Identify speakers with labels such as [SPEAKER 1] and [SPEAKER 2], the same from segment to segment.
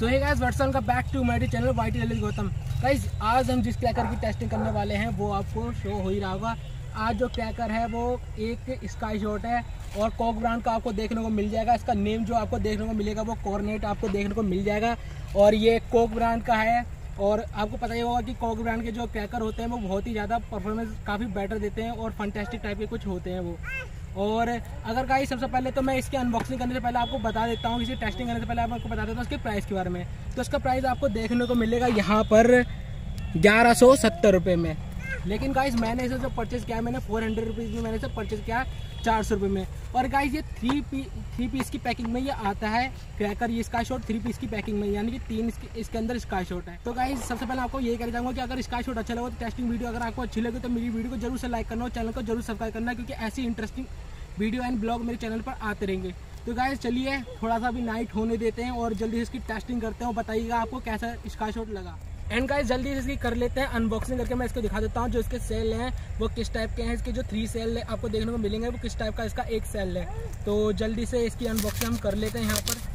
[SPEAKER 1] सो hey guys what's का back to my channel YT Lalit Gautam. Guys आज हम जिस क्रैकर की टेस्टिंग करने वाले हैं वो आपको शो हो ही रहा होगा। आज जो क्रैकर है वो एक स्काई शॉट है और कॉक ब्रांड का आपको देखने को मिल जाएगा। इसका नेम जो आपको देखने को मिलेगा वो कॉर्नेट आपको देखने को मिल जाएगा और ये कॉक ब्रांड का है। और आपको पता ही होगा कि कॉक ब्रांड के जो क्रैकर होते हैं वो बहुत ही ज़्यादा परफॉर्मेंस काफ़ी बेटर देते हैं और फंटास्टिक टाइप के कुछ होते हैं वो। और अगर गाइस सबसे पहले तो मैं इसकी अनबॉक्सिंग करने से पहले आपको बता देता हूँ, इसे टेस्टिंग करने से पहले आपको बता देता हूँ इसके प्राइस के बारे में। तो इसका प्राइस आपको देखने को मिलेगा यहाँ पर 1170 रुपये में। लेकिन गाइस मैंने इसे जो परचेज़ किया है मैंने 400 रुपीज़ में मैंने इसे परचेज़ किया 400 रुपये में। और गाइस ये थ्री पीस की पैकिंग में ये आता है क्रैकर, ये स्काई शॉट 3 पीस की पैकिंग में, यानी कि 3 इसके अंदर स्काई शॉट है। तो गाइस सबसे पहले आपको ये कहना चाहूँगा कि अगर स्काई शॉट अच्छा लगे तो टेस्टिंग वीडियो अगर आपको अच्छी लगे तो मेरी वीडियो को जरूर से लाइक करना और चैनल को जरूर सब्सक्राइब करना, क्योंकि ऐसी इंटरेस्टिंग वीडियो एंड ब्लॉग मेरे चैनल पर आते रहेंगे। तो गाइस चलिए थोड़ा सा अभी नाइट होने देते हैं और जल्दी से इसकी टेस्टिंग करते हैं और बताइएगा आपको कैसा स्काई शॉट लगा। एंड गाइस जल्दी से इसकी कर लेते हैं अनबॉक्सिंग करके। मैं इसको दिखा देता हूँ जो इसके सेल हैं वो किस टाइप के हैं। इसके जो 3 सेल आपको देखने को मिलेंगे वो किस टाइप का इसका एक सेल है। तो जल्दी से इसकी अनबॉक्सिंग हम कर लेते हैं यहाँ पर।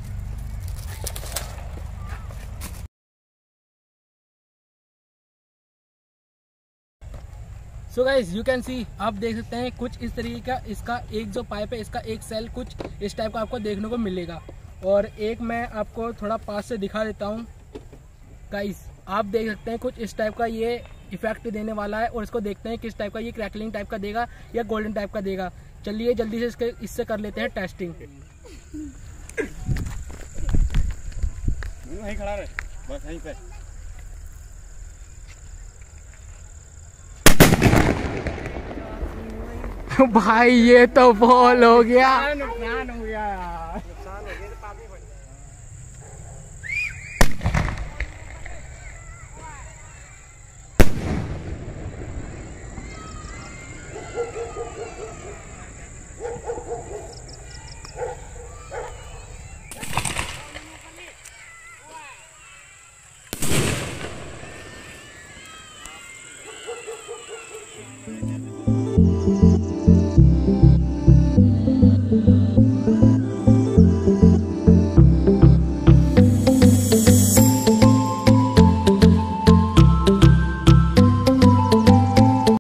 [SPEAKER 1] So guys you can see, आप देख सकते हैं कुछ इस तरीके का इसका एक जो पाइप है, इसका एक सेल कुछ इस टाइप का आपको देखने को मिलेगा। और एक मैं आपको थोड़ा पास से दिखा देता हूँ। गाइज आप देख सकते हैं कुछ इस टाइप का ये इफेक्ट देने वाला है और इसको देखते हैं किस टाइप का ये क्रैकलिंग टाइप का देगा या गोल्डन टाइप का देगा। चलिए जल्दी से इससे कर लेते हैं टेस्टिंग।
[SPEAKER 2] वहीं खड़ा रहे, बस यहीं पे।
[SPEAKER 1] भाई ये तो बॉल हो गया,
[SPEAKER 2] नुकसान हो गया यार।